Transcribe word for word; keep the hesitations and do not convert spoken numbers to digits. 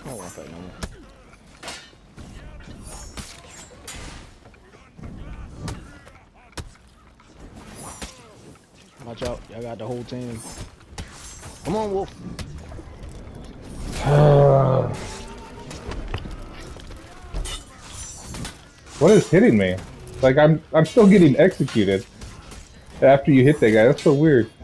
I don't want that no more. Watch out, y'all got the whole team. Come on, Wolf. What is hitting me? Like I'm I'm still getting executed after you hit that guy. That's so weird.